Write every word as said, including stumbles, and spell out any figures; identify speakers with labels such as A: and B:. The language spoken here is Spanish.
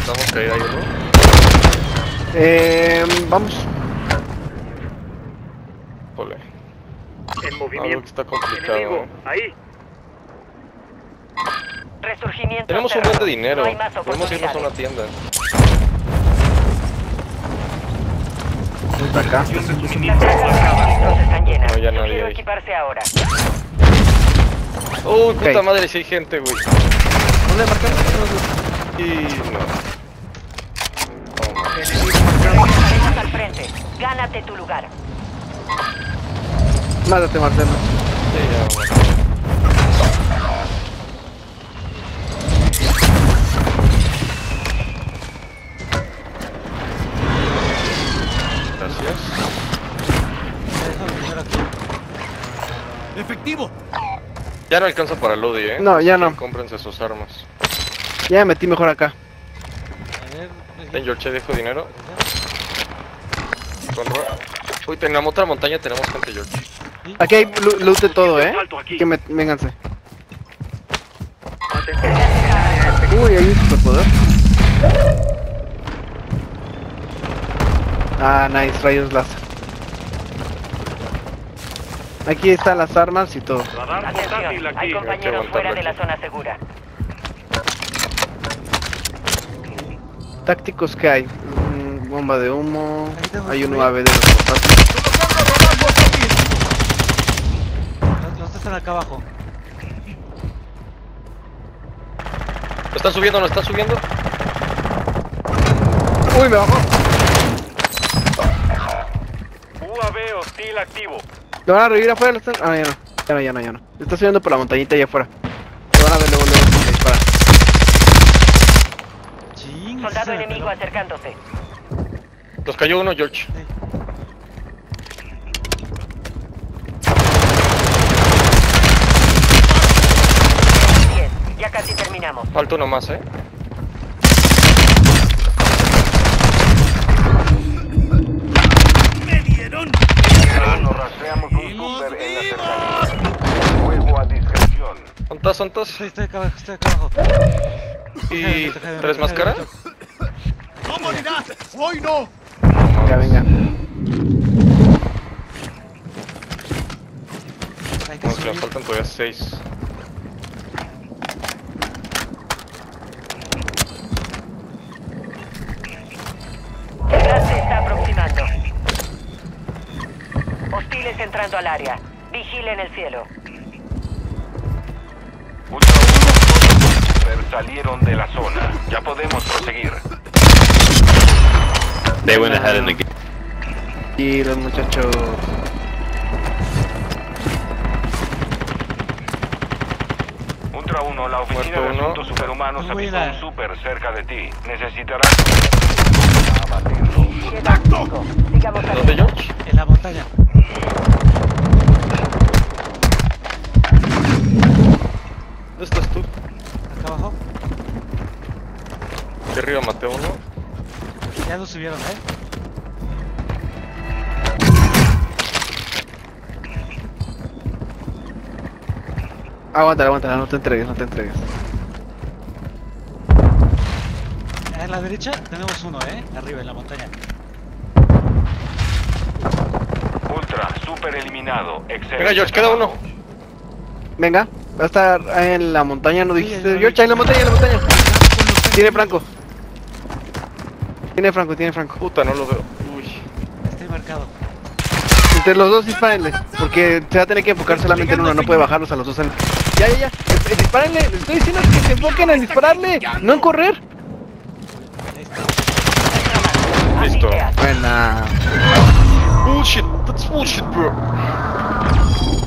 A: Intentamos caer ahí, ¿no?
B: Eh, vamos.
A: Ole.
C: En
A: Algo que
C: movimiento.
A: está complicado.
C: Enemigo,
A: ¿eh?
C: ahí.
D: Resurgimiento.
A: Tenemos un buen de dinero.
D: No hay más
A: Podemos irnos a una
D: oportunidades.
A: tienda.
B: Está acá.
C: Acción de
D: Las
C: suministro
D: cajas de
C: marcada.
D: suministros están llenas.
A: No, ya nadie
D: Sugiero
A: hay.
D: equiparse ahora.
A: Uy, puta
B: Ok.
A: madre, si hay gente, güey.
B: ¿Dónde marcamos?
A: Y no. No,
C: Enemigo marcado.
D: Regresaremos al frente. Gánate tu lugar.
B: Mátate, Marcelo.
A: sí, ya, bueno. Gracias.
E: ¡Efectivo!
A: Ya no alcanza para Lodi, eh.
B: No, ya no.
A: Cómprense sus armas.
B: Ya me metí mejor acá.
E: A ver,
A: Ten George, dejo dinero. Conro. Uy, en otra montaña tenemos gente, George.
B: Aquí hay lo- loot de todo, eh.
C: Salto aquí.
B: Que me, vénganse.
C: Atención.
B: Uy, hay un superpoder. Ah, nice, rayos láser. Aquí están las armas y todo.
C: Radar
D: Atención,
C: portátil
D: hay
C: aquí.
D: compañeros
A: aguantarlo
D: fuera de
A: aquí.
D: la zona segura.
B: Tácticos que hay. Mm, bomba de humo.
E: Ahí tengo
B: Hay un
E: que
B: U A V de los portátiles.
E: Los, los están acá abajo.
A: ¿Lo están subiendo? ¿Lo están subiendo?
B: Uy, me bajó.
C: U A V hostil activo.
B: Lo van a revivir afuera. Lo están... Ah, ya no. Ya no, ya no, ya no. Lo está subiendo por la montañita allá afuera. Lo van a ver luego, luego. Si le dispara.
E: Ching,
D: Soldado
E: se me
D: enemigo
E: peló.
D: acercándose.
A: Nos cayó uno, George.
D: Bien, ya casi terminamos.
A: Falta uno más, eh.
E: ¡Me dieron!
F: Nos rastreamos un super en la cercanía. Fuego a discreción.
A: ¿Cuántas, cuántas?
E: Estoy, estoy acá abajo, estoy acá abajo.
A: ¿Y tres máscaras?
E: ¡No morirás! ¡Hoy no!
B: Venga, venga.
E: Hay que
A: No, que
E: subir.
A: nos faltan todavía seis.
D: El gas se está aproximando. Hostiles entrando al área. Vigilen el cielo.
F: Ultra uno, super salieron de la zona. Ya podemos proseguir.
G: They went ahead in the game.
B: Y los muchachos.
F: Ultra uno, la oficina
A: Muerto
F: de
A: uno.
F: asuntos superhumanos
E: Muy
F: avistó
E: bien.
F: un super cerca de ti. Necesitarás abatirlo.
D: Queda cinco. Sigamos
A: ¿Dónde,
D: adelante.
A: George?
E: En la montaña.
A: ¿Dónde estás tú?
E: Acá abajo.
A: Aquí arriba maté a uno.
E: Ya lo subieron, ¿eh?
B: Aguántala, aguántala, no te entregues, no te entregues.
E: En la derecha tenemos uno, ¿eh? Arriba en la montaña.
F: Ultra, super eliminado. Excelente.
A: Venga, George, queda uno.
B: Venga, va a estar ahí en la montaña, no
E: Sí,
B: dijiste.
E: ya lo
B: George, ahí en la
E: vi.
B: montaña, en la montaña. Tiene Franco. Tiene Franco, tiene Franco.
A: Puta, no lo veo. Uy.
E: Estoy marcado.
B: Entre los dos dispárenle, porque se va a tener que enfocar solamente en uno, no puede bajarlos a los dos. al- Ya, ya, ya. Eh, eh, Dispárenle, les estoy diciendo que se enfoquen en dispararle, no en correr.
E: Ahí está.
D: Así
A: Listo.
D: se hace.
B: Buena.
A: Bullshit, that's bullshit, bro.